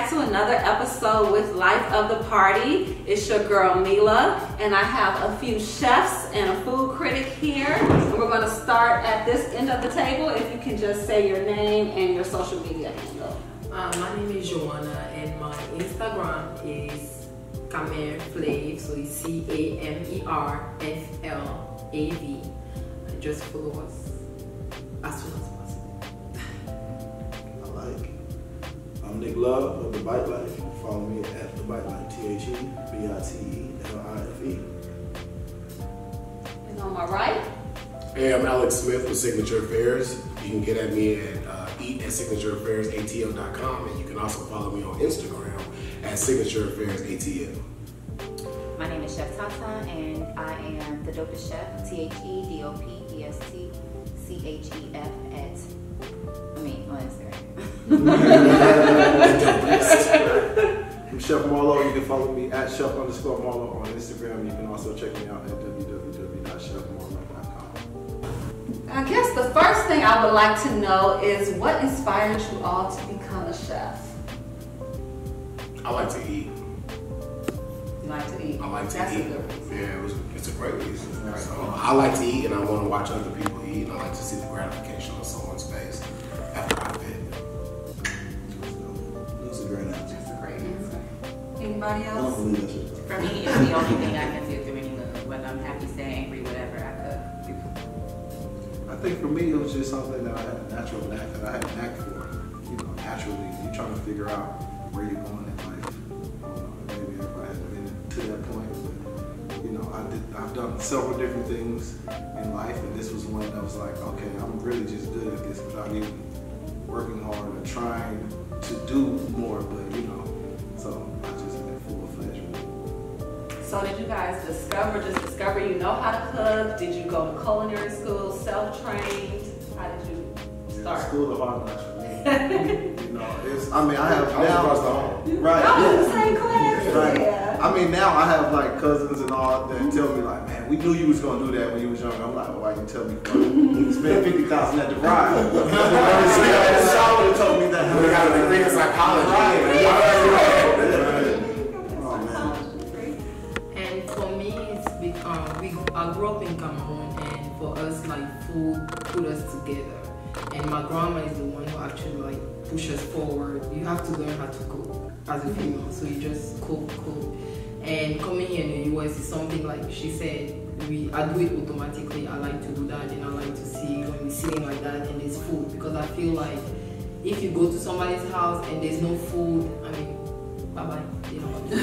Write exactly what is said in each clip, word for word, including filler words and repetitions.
back to another episode with Life of the Party. It's your girl Mila, and I have a few chefs and a food critic here. And we're going to start at this end of the table. If you can just say your name and your social media handle. Uh, my name is Joanna, and my Instagram is Camer Flav, so it's C A M E R F L A V. Just follow us as soon as possible. I like. I'm Nick Love of The Bite Life. You can follow me at The Bite Life, T H E B I T E L I F E. And on my right? Hey, I'm Alex Smith with Signature Affairs. You can get at me at uh, eat at signature affairs A T L dot com, and you can also follow me on Instagram at Signature Affairs A T L. My name is Chef Tata, and I am the dopest chef, T H E D O P E S T C H E F at, I mean, on Instagram. I'm Chef Marlo. You can follow me at Chef underscore Marlo on Instagram. You can also check me out at w w w dot chef marlo dot com. I guess the first thing I would like to know is what inspired you all to become a chef? I like to eat. You like to eat? I like to That's eat. a good reason. Yeah, it was, it's a great reason. So, I like to eat, and I want to watch other people eat, and I like to see the gratification on someone's face after I fit. That's a great answer. That's a great answer. Anybody I else? don't believe that shit. For me, it's the only thing I can do through any mood, whether I'm happy, sad, angry, whatever I cook. I think for me, it was just something that I had a natural knack, that I had a knack for. You know, naturally, you're trying to figure out where you're going in life. Uh, maybe if I hadn't been to that point, but you know, I did. I've done several different things in life, and this was one that was like, okay, I'm really just good at this without even working hard or trying to do more. But you know, so I just went full fledged with it. So did you guys discover, just discover you know how to cook? Did you go to culinary school, self-trained? How did you start? Yeah, school of hard knocks for me. You know, it's, I mean, I have I was now, across the hall. right? I was in Yeah. the same class. Right. Yeah. I mean, now I have like cousins and all that tell me like, man, we knew you was gonna do that when you was young. I'm like, well, why you tell me? You spent fifty thousand at the ride. Someone would have told me that. We got a degree in psychology. And for me, it's become, we, I grew up in Cameroon, and for us, like, food put us together. And my grandma is the one who actually, like, pushes us forward. You have to learn how to cook as a female, so you just cook, cook. And coming here in the U S is something like she said, we, I do it automatically. I like to do that, and I like to see when we're sitting like that and there's food, because I feel like if you go to somebody's house and there's no food, I mean, bye-bye. You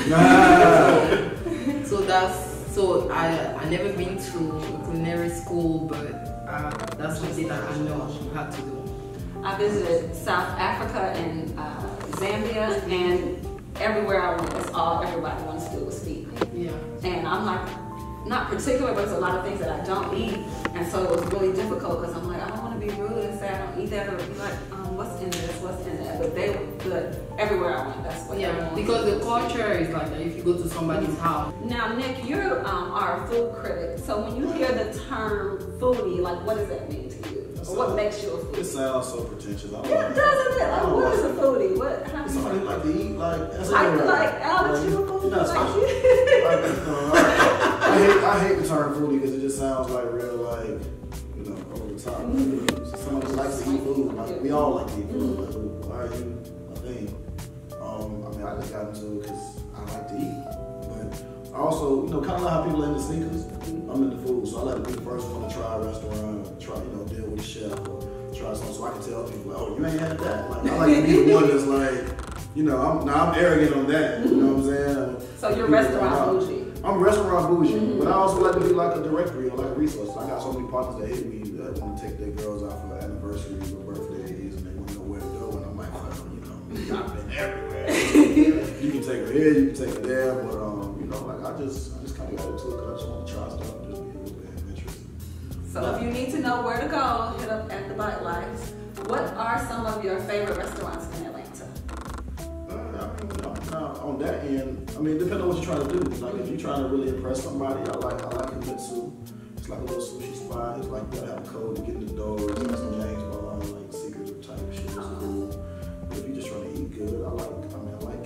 know? So that's, so I I never been to a culinary school, but uh, that's something that I know I have to do. I visited South Africa and uh, Zambia, and everywhere I went, that's all everybody wants to do was feed me. Yeah. And I'm like, not particular, but there's a lot of things that I don't eat, and so it was really difficult because I'm like, I don't want to be rude and say I don't eat that, or be like, um, what's in this, what's in that? But they were good everywhere I went. That's what. Yeah, everyone because did. the culture is like that. If you go to somebody's house. Now, Nick, you um, are a food critic, so when you hear the term foodie, like, what does that mean to you? Or what makes you a foodie? It sounds so pretentious. I don't Yeah, like it. doesn't it? I Like, don't what like is a it. foodie? What? How do you Somebody like to eat, like that's like, everywhere. like Alex, you a You're foodie? not Like special. you? Like, you know, I, I hate I hate the term foodie because it just sounds like real, like, you know, over the top. Mm-hmm. Someone just likes to eat food. Like, we all like to eat food. Like, why are you a thing? Um, I mean, I just got into it because I like to eat. But I also, you know, kind of like how people are into sneakers. I'm into food, so I like to be the first one to try a restaurant, try, you know, deal with a chef, or try something so I can tell people, like, oh, you ain't had that. Like, I like to be the one that's like, you know, I'm, now I'm arrogant on that. You know what I'm saying? So you're People restaurant don't know. bougie. I'm restaurant bougie, Mm-hmm. but I also like to be like a directory or like a resource. I got so many partners that hit me that want to take their girls out for anniversaries or birthdays, and they want to know where to go. And I'm like, well, you know, I've been everywhere. You can take her here, you can take her there, but um, you know, like I just, I just kind of got into it because I just want to try stuff, and just be a little bit adventurous. So if you need to know where to go, hit up at the Bite Life. What are some of your favorite restaurants in Atlanta? Uh, I mean, you know, now, on that end, I mean, depending on what you're trying to do. Like, if you're trying to really impress somebody, I like, I like Himitsu. It's like a little sushi spot. It's like you gotta have a code to get in the door. It's got some James Bond, like secretive type shit. It's cool. But if you're just trying to eat good, I like, I mean, I like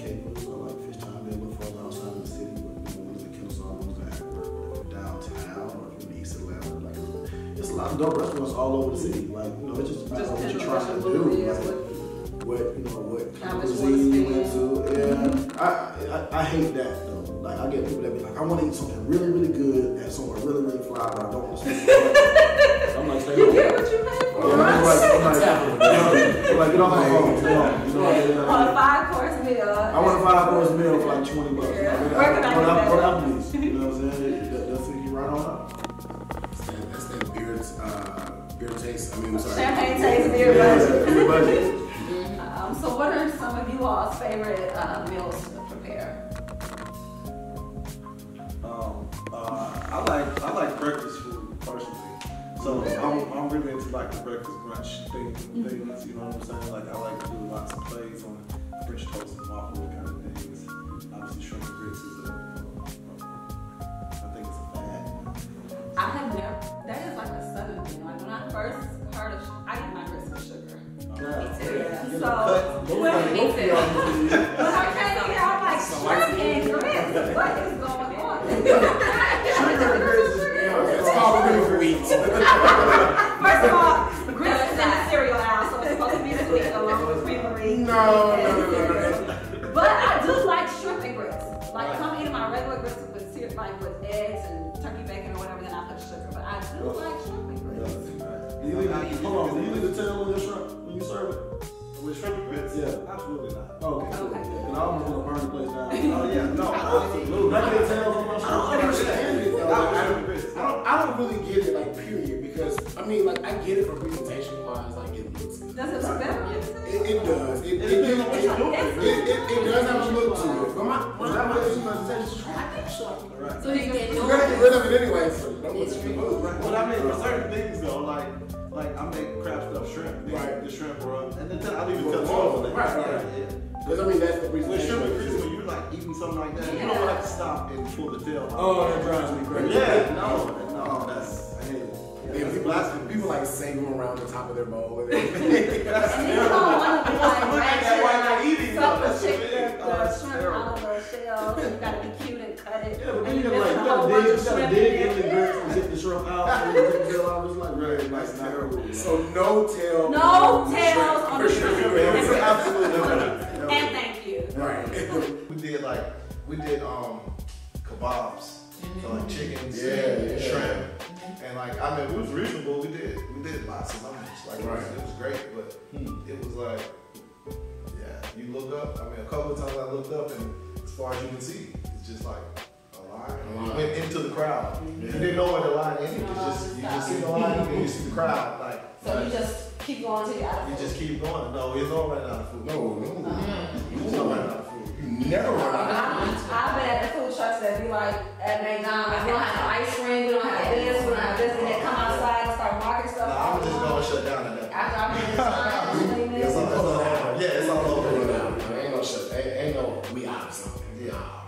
dope restaurants all over the city. Like, you know, it's just about what you're trying to do. Like, what, you know, what cuisine you went to. Yeah. I, I, I hate that, though. Like, I get people that be like, I want to eat something really, really good at somewhere really, really fly, but I don't want to spend money. I'm like, stay home. You get what you pay for. Yeah, I'm like, I'm like, I'm like, get off my phone. You know, you know, I want a five course meal. I want a five course meal for like twenty bucks. Yeah. Like, Where can I get that? What Applebee's? You know what I'm saying? That, that's taking you right on up. That's that, that's that beer, uh, beer taste. I mean, I'm sorry. Champagne taste beer Yeah, budget. beer budget. um, so what are some of you all's favorite uh, meals to prepare? Um, uh, I like I like breakfast food personally. So I'm, I'm really into like the breakfast brunch thing, things. You know what I'm saying? Like I like to do lots of plays on French toast and waffle kind of things. Obviously, shrimp and grits is a, I think it's a fad. I have never, that is like a southern thing. Like when I first heard of, I eat my grits with sugar. Yeah. Yeah, Get so a cut. Both when, of them, both of y'all need to eat. when I came here, I'm like, shrimp and grits. What is going on? Sugar and grits is It's called real wheat. First of all, grits is in the cereal aisle, so it's supposed to be sweet along with creamery. No, no, no, no, no. But I do like shrimp and grits. Like if I'm eating my regular grits with cereal, like with eggs and turkey bacon or whatever, then I put sugar. But I do like shrimp and grits. Do you leave, hold on, do you leave the tail on your shrimp when you serve it? With shrimp and grits? Yeah. Absolutely not. Okay. Okay. And I almost want to burn the place down. Oh yeah, no, absolutely. I get tails on my I shrimp. don't understand it though. Not with I shrimp and don't, grits. I don't, I don't really get it, like, period, because, I mean, like, I get it for presentation wise, like, it looks good. Does it look better? It, it does. It, it, it, depends on what it, you're doing. it, it, it does have a look to it. But my, when I That put was it a presentation. I think so. Right. So you get You're gonna get rid of it anyway, so don't It's look at the true. move. But I mean, for certain things though, like like I make crab stuffed shrimp, the, Right. the shrimp rub, and then I leave it Well, till tomorrow. right, right. Yeah, yeah. Because, I mean, that's the With presentation. shrimp and grits, when you're like eating something like that, you don't have to stop and pull the tail. Oh, that drives me crazy. Yeah, no, no, that's I hate it. Yeah, That's people, blasphemy. people like save them around the top of their bowl. And And then you don't want to be like Look at that while you're eating, suck though. the That's chick- what it the, is. the Oh, that's shrimp terrible. out of the shell. You gotta be cute and cut it. Yeah, but and then you you gotta like, missing you a whole gotta bunch dig, of you gotta shrimp dig in in the there. grits and get the shrimp out and then get the tail out. It's like, Right, right, that's terrible. so no tail. No tails on the shrimp. It's absolutely And thank you. Right. We did like we did um kebabs, so like chickens, Yeah, yeah. shrimp, and like I mean it was reasonable. We did we did lots of numbers. Like it, was, Right. it was great, but it was like yeah, you look up. I mean a couple of times I looked up, and as far as you can see, it's just like a line. A line. You went into the crowd. You didn't know where the line ended. You just you just see the line and then you see the crowd. Like So you just keep going till you're out of you food. just keep going. No, it's not running out of food. No, no. It's not running out of food. You never run out. I- I've been at the food trucks that be like at McDonald's, we don't have no ice cream, we don't have this, we don't have this, and they come outside and start marking stuff. Nah, I'm just gonna shut down at that. After I've been inside, It's all, it's all over. Yeah, it's all Don't over. run out. Ain't no shit. Ain't, ain't no we out of something. Yeah.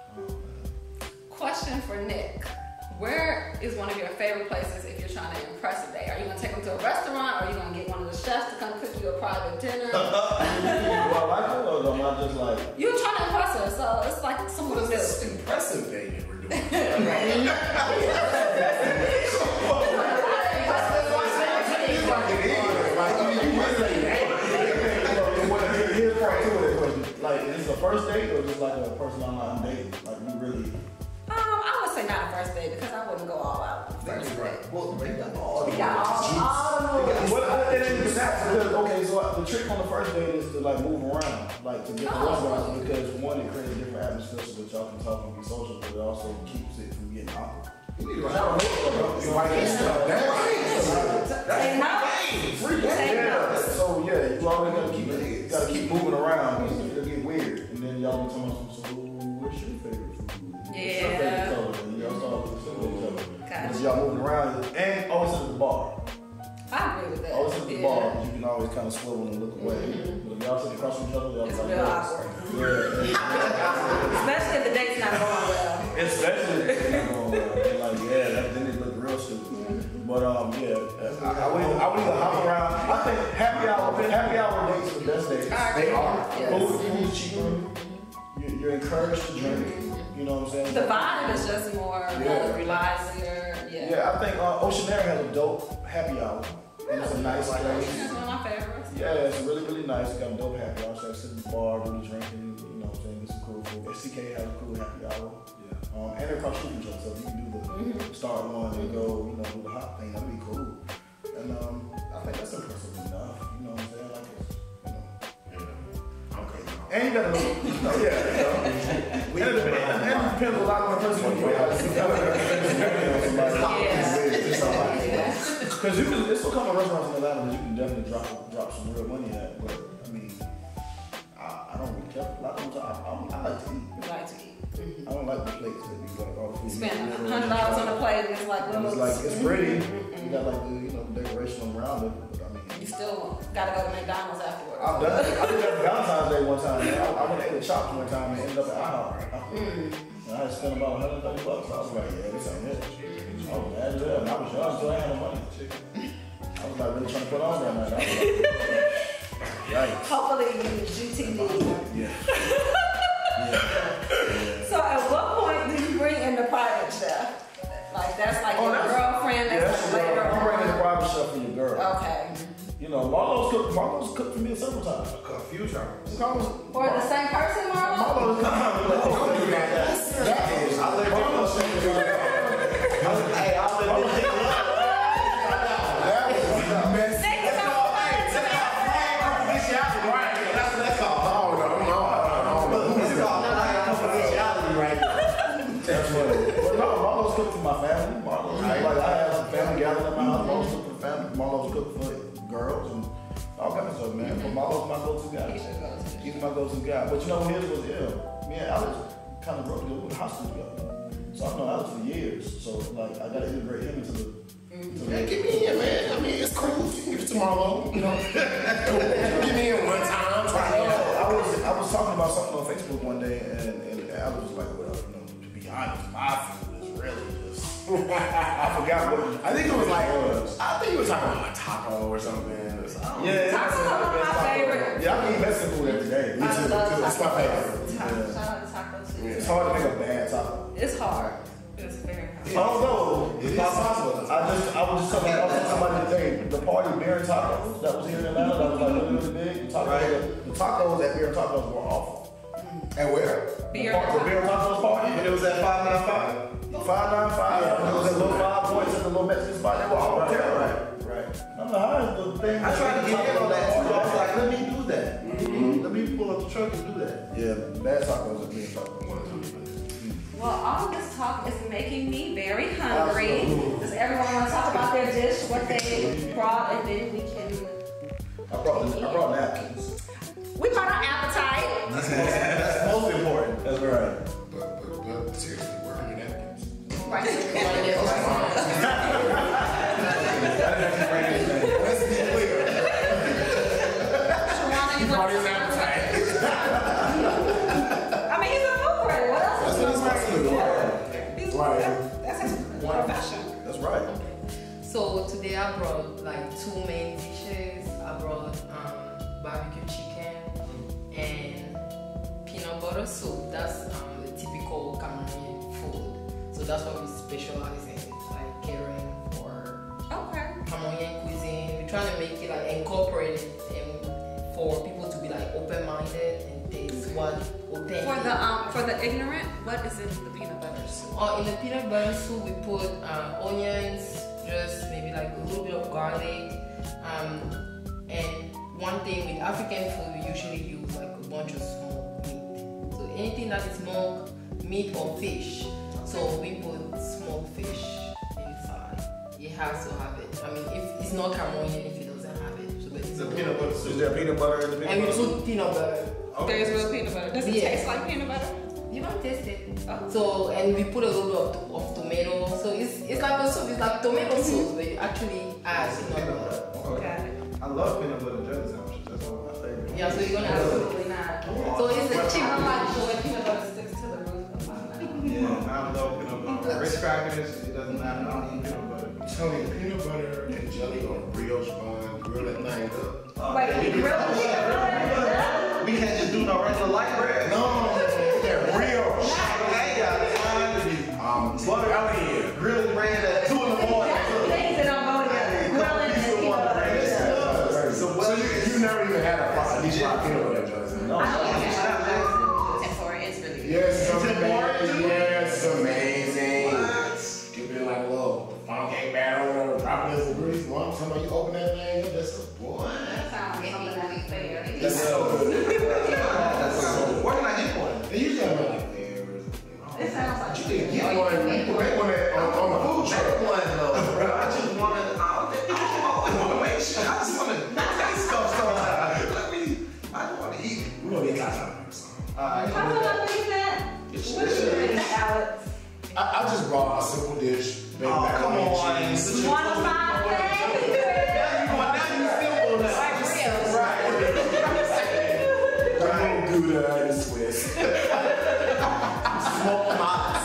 Question for Nick. Where is one of your favorite places if you're trying to impress a date? Are you gonna take them to a restaurant, or are you gonna get one of the chefs to come cook you a private dinner? Do I like it or am I just like, You're trying to impress her, so it's like someone What new. is this impressive thing that we're doing? here's part two of that question. Like, is this a first date or just like a person I'm not dating? Like, we really. Um, I would say not a first date because I wouldn't go all out. That's right. Well, they got all the We got all, all the moves. What, what, it is that, because, okay, so the trick on the first date is to like move around, like to get the Oh. restaurants, because one, it creates a different atmosphere so that y'all can talk and be social, but it also keeps it from getting awkward. You need to write You're right. That's right. Say no. Say Yeah, no. so yeah, you always gotta keep it, gotta keep moving around, because it'll get weird, and then y'all be talking about, so what's your favorite food? What's your Yeah. favorite color? And y'all start with each other. Gotcha. Because y'all moving around, and always sit at the bar. I agree with that. Always sit at the Yeah. bar, you can always kind of swivel and look away. But if y'all sit across from each other, y'all It's like, real yeah. awkward. Yeah. Especially if the date's not going well. Especially, you know, uh, like, yeah, that, then it look real stupid. But, um, yeah, that's, I, I, would, I would either hop around. I think happy hour, happy hour dates are the best dates. I agree. They are. Yes. Food, food's cheaper. You're, you're encouraged to drink. You know what I'm saying? The vibe is just more Yeah. relaxer. Yeah. Yeah, I think uh, Oceanaire has a dope happy hour. And it's a nice place. That's one of my favorites. Yeah, it's really, really nice. It's got a dope happy hour. So I sit in the bar, do the drinking, you know what I'm saying, get some cool food. S C K has a cool happy hour. Yeah. Um, and they're across the street from each other, so you can do the mm-hmm. start one and go, you know, do the hot thing. That'd be cool. And um, I think that's impressive enough. You know what I'm saying? Like, it's, you know. Yeah. Okay. And you gotta know, oh yeah, you know. We and it depends a lot on the person you are. Yeah. Because you can, there's still a couple of restaurants in Atlanta that you can definitely drop drop some real money at. But I mean, I, I don't really care. A lot of times I, I, I like to eat. You like to eat. Mm-hmm. I don't like the plates that you like all the food. Spend a hundred dollars on a plate and it's like little. It's like it's pretty. Mm-hmm. You got like the you know decoration around it. But I mean, you still gotta go to McDonald's afterwards. I've done it. I did that for Valentine's Day one time. Man. I, I went and ate a chops one time and ended up at IHOP. Mm. And I had spent about one hundred thirty bucks. I was like, yeah, this ain't it. I was mad as hell. And I was young, so I had no money. I was like really trying to put on that night. I was like, yikes. Hopefully you use G T D. Yeah. yeah. So at what point do you bring in the private chef? Like that's like Oh, your that's- girlfriend, Yeah, that's that's like your later girl. I'm bringing the on. private chef for your girl. Okay. You know, Marlo's cooked, Marlo's cooked for me several times. A few times. Marlo's, For the same person, Marlo? Marlo's Don't do that. That is. I let Marlo's Hey, I let Marlo's- this nigga up. That was messy. Niggas don't find to me. That's what that's called. Oh, no, no, no. It's called confidentiality right now. That's funny. But no, Marlo's cooked for my family. Marlo's Right. like I have some family gathering at my house. Marlo's cooked for the family. Marlo's cooked for girls and all kinds of stuff, man. But Marlo's my go-to guy. He's my go-to guy. But you know, his was ill. Me and Alex kind of broke together with hospital together. So I've known Alex for years. So like I gotta integrate him into the. Into Man, the get me in, man. I mean, it's cool. You can give it to Marlo. You know, get me in one time. Try I, it out. I was I was talking about something on Facebook one day, and, and I was like, well, you know, to be honest, my food is really just. I forgot what. I think it was like, was. I think you were talking about a taco or something. Or something. Yeah, Tacos are one of my favorite. Yeah, I can eat Mexican food every day. Me too. That's my favorite. Shout out to taco too. It's hard to make a bad taco. It's hard. It's very hard. I don't know. It is possible. I just, I was just talking about somebody today. The party Beer and Tacos that was here in Atlanta, that was like really, really big. The tacos, Right. the tacos at Beer and Tacos were awful. And where? Beer the, par- the Beer and Tacos party. And it was at five nine five. Five nine five. It was a little five points at the little Mexican spot. They were all terrible. Right, right. I'm like, how is the thing? I tried to get in on that too. I was like, let me do that. Mm-hmm. Let me pull up the truck and do that. Yeah, bad tacos at Beer and Tacos. Well, all of this talk is making me very hungry. Absolutely. Does everyone want to talk about their dish, what they brought, and then we can... I brought, I brought napkins. We brought our appetite. That's most, that's most important. That's right. But, but, but seriously, where are your napkins? Right. Let's be clear. Shawana, You you brought want his to appetite. I mean, he's a food critic. What else? That's what I'm supposed to do. He's- Right. That's his profession. That's right. So today I brought like two main dishes. I brought um, barbecue chicken and peanut butter soup. That's um, the typical Cameroonian food. So that's what we specialize in, like catering for Okay. Cameroonian cuisine. We're trying to make it like incorporate it and for people to be like open-minded and taste what authentic. For the um, for the ignorant, what is in the peanut butter soup? Oh, in the peanut butter soup, we put uh, onions, just maybe like a little bit of garlic. Um, and one thing with African food, we usually use like a bunch of smoked meat. So anything that is smoked, meat or fish. So we put smoked fish inside. It has to have it. I mean, if it's not Cameroonian, if it doesn't have it. So but it's The peanut butter soup. Is there peanut butter in the peanut And we butter? put peanut butter. There's real peanut butter. Does it Yeah. taste like peanut butter? You don't taste it. Oh. So and we put a little bit of, of tomato. So it's it's like a soup. It's like tomato sauce, but it actually adds peanut butter. Got it. I love peanut butter jelly sandwiches. That's one of my favorites. Yeah, so you're gonna have to. Absolutely not. So it's a I chicken. like the way peanut butter sticks to the roof of my mouth. Yeah, I love peanut butter. Ritz crackers, it doesn't matter. I don't eat peanut butter. Tell me, peanut butter and jelly on a brioche bun, grill that thing up. Wait, we grill the peanut butter? We can't just do no regular light bread. No, they're brioche. Hey, y'all, Alright. How come I'm thinking that? It's What you ready, Alex? I, I just brought a simple dish. Baked Oh, come macaroni on. and cheese. One of my favorites. Now you want now you simple now. Like real. Right. Right. Gouda and Swiss. Small knots.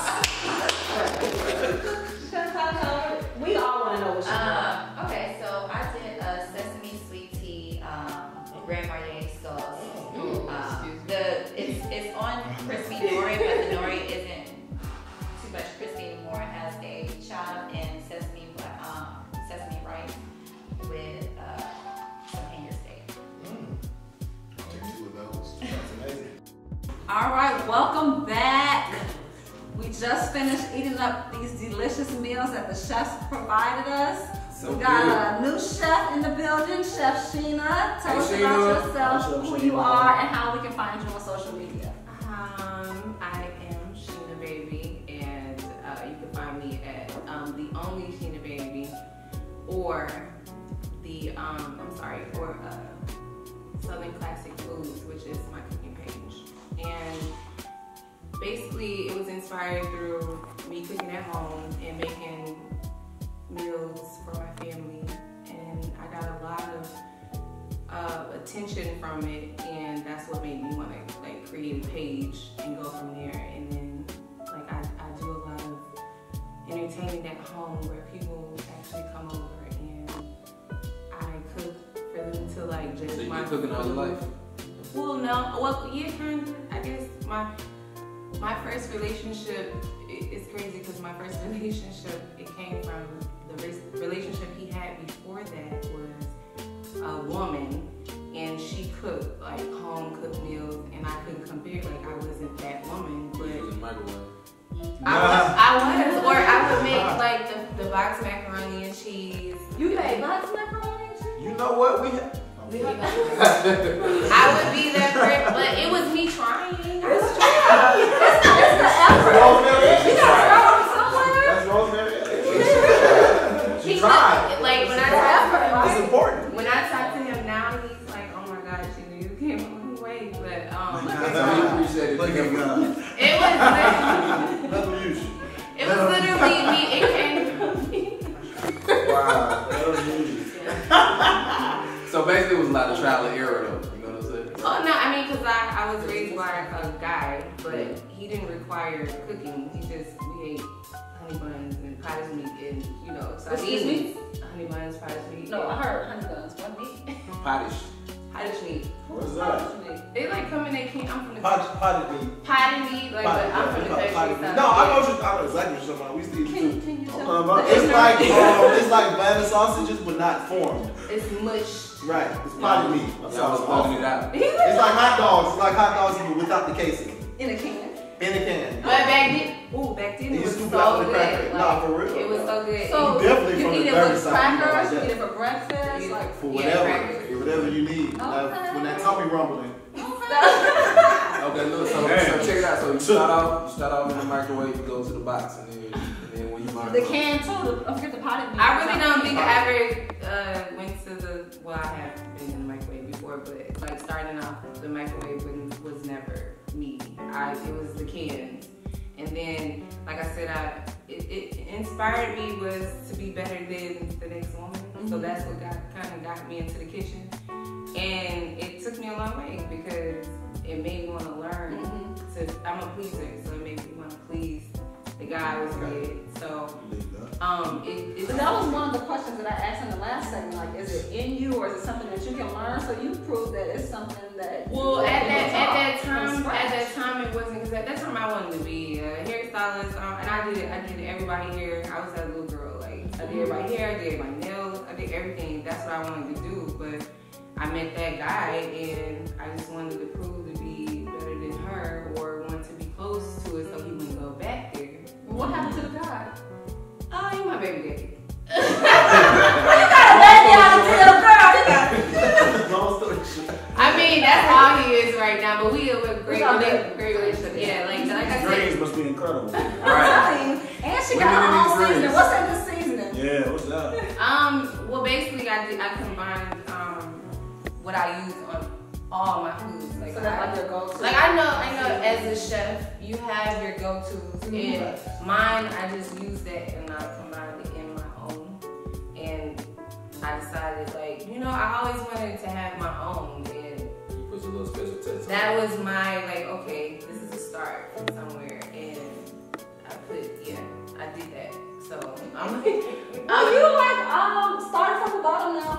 We all want to know what she Um, okay, so I did a sesame sweet tea um, Grand Marnier sauce. Um, the it's it's on crispy nori, but the nori isn't too much crispy anymore. It has a chive and sesame um, sesame rice with uh, some hanger steak. I'll take two of those. That's amazing. All right, welcome back. We just finished eating up these delicious meals that the chefs provided us. So we got a new chef in the building, Chef Sheena. Tell Hey, us Sheena. about yourself, Hi, Chef who Sheena. you are, and how we can find you on social media. Um, I am Sheena Baby, and uh, you can find me at um, the only Sheena Baby, or the um, I'm sorry, or uh, Southern Classic Foods, which is my cooking page. And basically, it was inspired through me cooking at home and making meals for my family, and I got a lot of uh, attention from it, and that's what made me want to like create a page and go from there. And then like I, I do a lot of entertaining at home where people actually come over and I cook for them to like just So you my been cooking all your life? Well, no, well, yeah, kind of. I guess my my first relationship i- is crazy because my first relationship, it came from the re- relationship he had before that was a woman, and she cooked like home cooked meals, and I couldn't compare. Like I wasn't that woman, but You was in the microwave. I was, I was, or I would make like the, the box macaroni and cheese. You made lots of macaroni and cheese? You know what? We have. I would be that person, but it was me trying. I was It's the effort. Rosemary. You gotta start somewhere. That's Rosemary. He tried. looked- like when I It's talk effort, to right? It's important. when I talk to him now, he's like, "Oh my God, Sheena, you came a long way." But um, So we appreciate it. Look at God. it was literally, Nothing usual. it was literally me. It came from me. Wow. Nothing usual. So basically, it was a lot of trial and error, though. You know what I'm saying? Oh no, I mean, cause I, I was raised by a guy, but he didn't require cooking. He just we ate honey buns and potted meat and you know Excuse sardines. Honey buns, potted meat. No, I heard honey buns. What meat? Pottish. Potted meat. What is that? They like come in. They can't. I'm from the Potted, potted meat. potted meat. Like Potted, but I'm yeah, from we the call it country. potted so meat. No, I know, yeah. what you- I know exactly what you're talking about. We used to eat it Can, too. can you I'm tell talking me? about- It's like um, it's like banana sausages, but not formed. It's mushed. Right. It's potted meat. I'm Y'all was sorry. plugging it out. It's like hot dogs. It's like hot dogs, but without the casing. In a can. In a can. But back then, ooh, back then You it was scoop so it out with a good. cracker. Like, Nah, for real. It was so good. So You definitely you from eat the it dirty with side, you know, crackers, like you that. eat it for breakfast, Yeah. like For Yeah, whatever. crackers. Whatever you need. Okay. Like, when that tummy rumbling. Okay, look, so, Man. so check it out. So you start off, you start off in the microwave, you go to the box, and then, and then when you the can too. The, don't forget the potted meat. I really don't think I ever uh, went to the, well, I have been in the microwave before, but like starting off, the microwave was, was never me. I, it was the cans. And then, like I said, I, it, it inspired me was to be better than the next woman. Mm-hmm. So that's what got kind of got me into the kitchen. And it took me a long way because it made me want to learn. Mm-hmm. To, I'm a pleaser, so it made me want to please the guy I was with. So, um, it, it But that was one of the questions that I asked in the last segment. Like, is it in you, or is it something that you can learn? So you proved that it's something that. Well, you at that taught at that from time, scratch. at that time it wasn't because at that time I wanted to be a hairstylist, um, and I did it. I did everybody hair. I was that little girl. Like I did everybody hair, I did my nails, I did everything. That's what I wanted to do. But I met that guy, and I just wanted to prove to be better than her, or want to be close to it, so he wouldn't go back there. What happened to the guy? Oh, you my baby daddy. You got a baby out of jail, girl. You got. Long story short. I mean, that's all he is right now. But we have a great, It's all rela- good. great relationship. Yeah, like like I said. Greens must be incredible. Right. And she got her Women in own these seasoning. rings. What's that good seasoning? Yeah, what's that? Um, well, basically, I did, I combined um what I use on all my foods. Like, So that's I, like your go-to. like I know, I know. As a chef, you have your go-tos, Mm-hmm. and mine, I just use that and I combine it in my own. And I decided, like, you know, I always wanted to have my own, and Put your little special touch. that was my, like, okay, this is a start from somewhere, and I put, yeah, I did that. So I'm like, Are you like um starting from the bottom now?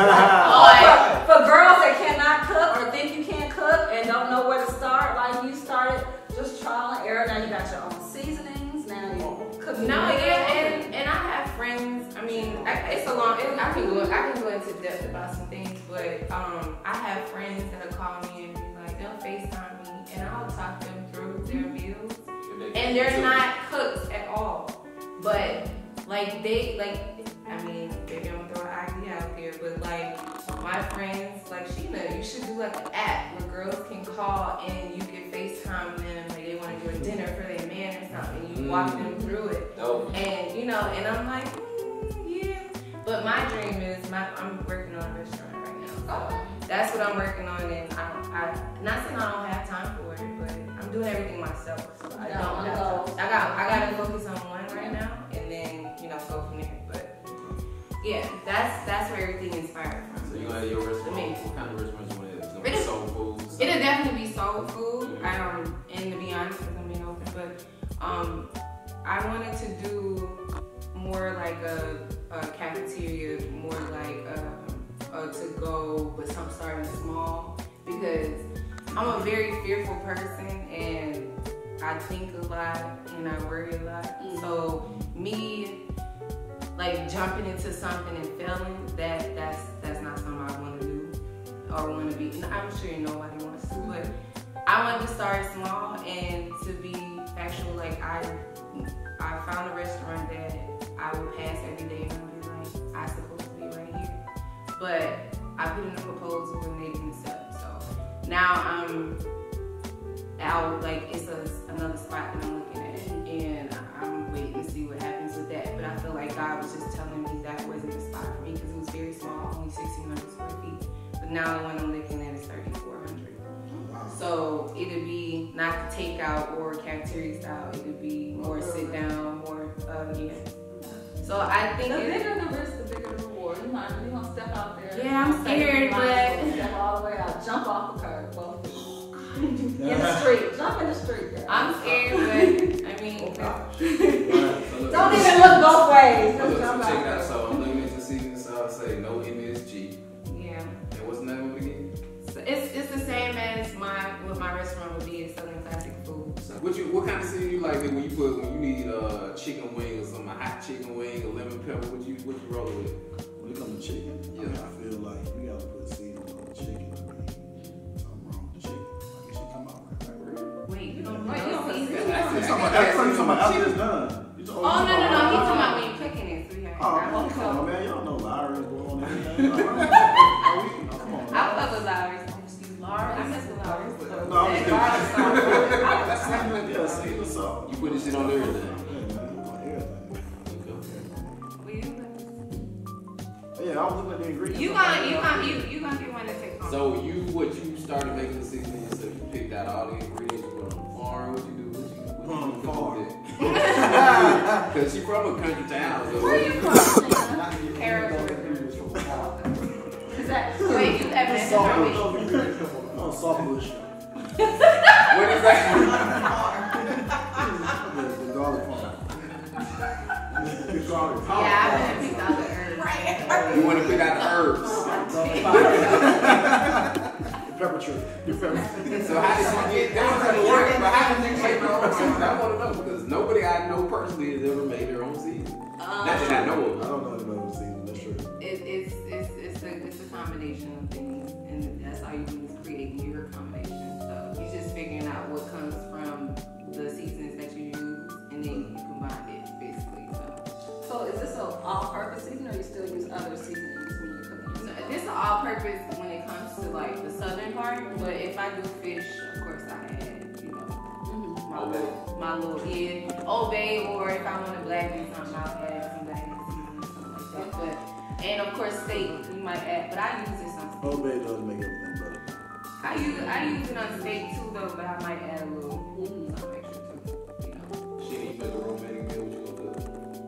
oh, for, for girls that cannot cook or think you can't cook and don't know where to start, like you started just trial and error. Now you got your own seasonings. Now you cook. no, yeah, and and I have friends. I mean, I, it's a long. It, I can go. I can go into depth about some things, but um, I have friends that'll call me and be like, they'll FaceTime me, and I'll talk them through their meals, and they're not cooks at all. But like they like, I mean, maybe I'm gonna throw an idea out there, but like my friends, like Sheena, you should do like an app where girls can call and you can FaceTime them, like they want to do a dinner for their man or something, and you walk them through it, Oh. and you know, and I'm like, mm, yeah. But my dream is, my I'm working on a restaurant right now, so that's what I'm working on, and I, I not saying I don't have time for it, but I'm doing everything myself, so I Yeah, don't I have know. time. I got I gotta focus on one right now, and then you know go from there. But yeah, that's that's where everything inspired from. So you gonna have your restaurant? I mean, What kind of restaurant you want to have? It's gonna be It'll- soul food? It'll definitely be soul food. Um, and to be honest, because I'm being open, but um, I wanted to do more like a, a cafeteria, more like a, a to go, but some starting small, because I'm a very fearful person and I think a lot and I worry a lot. Mm. So me like jumping into something and failing, that that's that's not something I want to do or want to be. And I'm sure nobody wants to, but I wanted to start small and to be actual. Like I I found a restaurant that I would pass every day and I'd be like, I supposed to be right here. But I put in a proposal and they didn't accept. So now I'm out, like it's a, another spot that I'm looking at, and I'm waiting to see what happens with that. But I feel like God was just telling me that wasn't the spot for me because it was very small, only sixteen hundred square feet. But now the one I'm looking at is thirty-four hundred. So it'd be not the takeout or cafeteria style. It'd be more sit down, more uh, yeah. So I think The it, bigger the risk, the bigger the reward. You might you gonna step out there. Yeah, I'm scared, but- step all the way out, jump off the curb, both feet. In the street, jump in the street. Girl. I'm scared, but I mean, Alright, so look- Don't even look both ways. So Just look, jump so check it out. out. So I'm looking at your season sauce, say no M S G. yeah. And what's the name of it again? So it's it's the same as my what my restaurant would be, is selling classic food. So what you what kind of seasoning you like that when you put when you need uh chicken wing or something, a hot chicken wing or lemon pepper, what you what you roll with? When it comes to chicken, Yeah. I feel like you gotta put seasoning on the chicken. I mean, something wrong with the chicken. Like it should come out right. Like, real. Wait, you don't Wait, know you don't put season? seasoning You talking about after, you talking about after it's done. You talking- Oh you no no no, he's talking about- about when you're cooking it. So yeah. Oh, I man, so, come on, man. Y'all know Lowry's going on everything. Like, come on, I man. fuck with Lowry's. Excuse Lowry. I miss the Lowry's. No, I'm just Lowry's Seasoning, yeah, season salt. You put this shit on everything. Yeah, man, on everything. Yeah, I was looking at the ingredients. You gonna you gonna you you gonna get one to take home. So you what you started making the seasoning yourself, you picked out all the ingredients, you put it on the farm, what you do, what you what you On the cook farm. with it? Cause she from a country town, so Where you from? Carrots. Is that Wait, you have that Salt information? bush. Oh, salt bush. what is that? The garlic farm. The garlic farm. Yeah, I haven't picked out the herbs. You wanna pick out the herbs. The pepper tree. The pepper tree. So how did you get that was gonna work, but how did you make your own seasoning? I wanna know because nobody I know personally has ever made their own seasoning. Um, Not that I know I of. don't know anybody with season. That's true. It, it's it's it's a it's a combination of things, and that's all you do is create your combination. So you're just figuring out what comes from the seasonings that you use, and then you combine it basically. So So is this an all-purpose seasoning, or you still use other seasonings when you're cooking? no, this is all-purpose when it comes to like the southern part. But if I do fish, of course I add, you know, Mm-hmm. my little my little yeah, Old Bay, or if I want to blacken something, I'll add some black seasoning or something like that. But and of course steak, you might add, but I use it some. Old Bay does make everything better. I use I use it on steak too though, but I might add a little mm-hmm. something extra too. You know. Shit, you make a romantic meal. What you gonna do?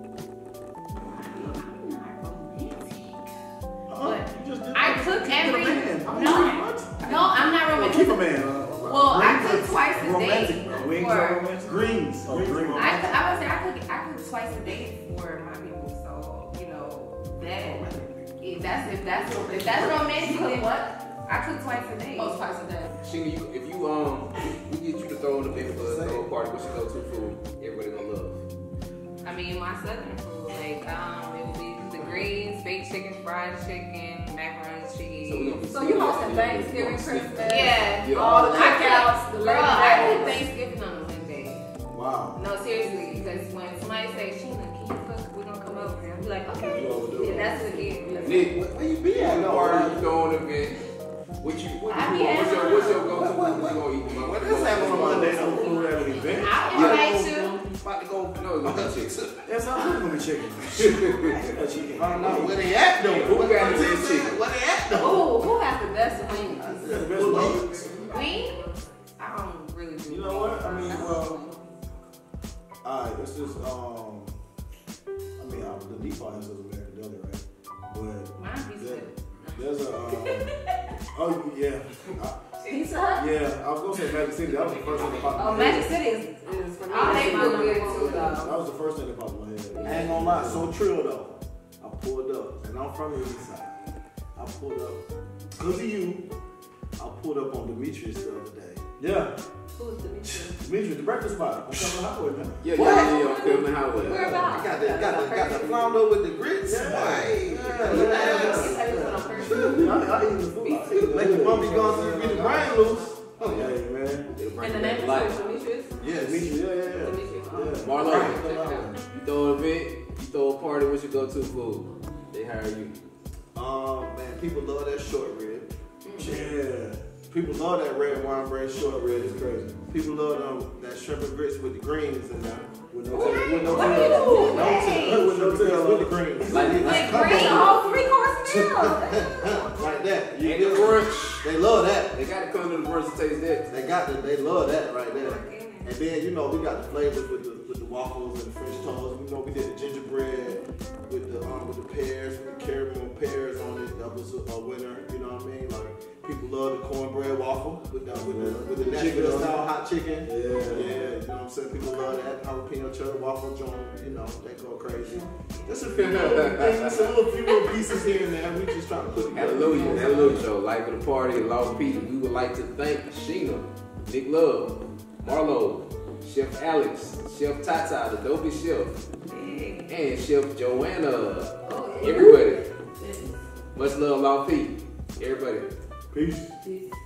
I'm not romantic. Uh-uh. But You just did I that. cook Keep it a every man. I mean, no what? no I'm not Oh, romantic. keep a man. Uh, Well, I greens cook are twice a romantic. day Uh, wings for- are romantic. Greens. Oh, green. I, I would say I cook I cook twice a day for my people, so you know that if that's if that's if that's romantic, then what? I cook twice a day. Oh, twice a day. Sheena, you, if you um, we get you to throw in a bit for a throw party, what's your go-to food? Everybody gonna love. I mean, my southern food, like um, it would be the greens, baked chicken, fried chicken, macaroni and cheese. So we gonna be So you hosting Thanksgiving, Christmas, Yeah. Yeah. all the I cookouts, the Bro, Labor I Day. cook Thanksgiving on a Wednesday. Wow. No, seriously, because when somebody says, Sheena, can you cook? We're gonna come over here. I'll be like, okay. You overdo it. Yeah, that's what it is. Nick, Where, where you be yeah, at? no, party you throwing an event. What you, what I you, be what's your, at- what's your go-to What- food? What you gonna eat? Man? What is happening on Monday? No food at an event. I'll invite you. About to go. No, it's gonna be chicken. Yes, I'm gonna be chicken. Chicken. I don't know where they at though. Who What got what the you best said? chicken? Where they at though? Ooh, who has the best wings? Yeah, the best wings. Wings? I don't really do You know what? I mean, well, alright, let's just, um, I mean, uh, the default has those American Deli, right? But Mine be there- good. there's a, um, oh, yeah. I, Pizza Hut? yeah, I was gonna say Magic City. That was the first thing that popped in Oh, my Magic head. City is, is for me. Oh, they that's my look number good one. too, though. That was the first thing that popped in my head. I ain't gonna lie, so true though. I pulled up, and I'm from the east side. I pulled up, cause of you, I pulled up on Demetrius the other day. Yeah, Who's Demetrius? Demetrius, the breakfast spot on Cumberland Highway, man. Yeah, yeah, yeah, yeah, on Cleveland Highway. Where about? got the got the got the flounder with the grits. Yeah. Hey, Yeah, look yeah, at yeah. that. Is that what I'm first? I, I eat the food. I eat the Make the bumpy gone through get the brain loose. Oh yeah, man. And the name Like, is Demetrius? Yes. Demetrius, yeah, yeah, yeah. Demetrius. oh. Yeah. Marlo, you throw an event, you throw a party, what's your go-to food? They hire you. Um, man, people love that short rib. Yeah. People love that red wine bread short rib. It's crazy. People love um, that shrimp and grits with the greens in there. With no tail. With no What are tail. you doing? No tail, with no tail, with the greens. Like, Like like, green, whole three course meal. Like that. You and the get brunch. They love that. They gotta come to the brunch to taste that. They got the, they love that right there. And then you know we got the flavors with the with the waffles and the French toast. You know we did the gingerbread with the um, with the pears, with the caramel pears on it. That was a, a winner. You know what I mean? Like people love the cornbread waffle with the with the with the Nashville style hot chicken. Yeah. Yeah, you know what I'm saying? People love that jalapeno cheddar waffle joint. You know they go crazy. Just a few little things, a little few little pieces here and there. We just trying to put together. Hallelujah, hallelujah. So, life of the party, Lost Pete. We would like to thank Sheena, Nick Love, Marlo, Chef Alex, Chef Tata, the dopest chef, and Chef Joanna. Oh, yeah. Everybody. Much love, Lost Pete. Everybody. Peace. Peace.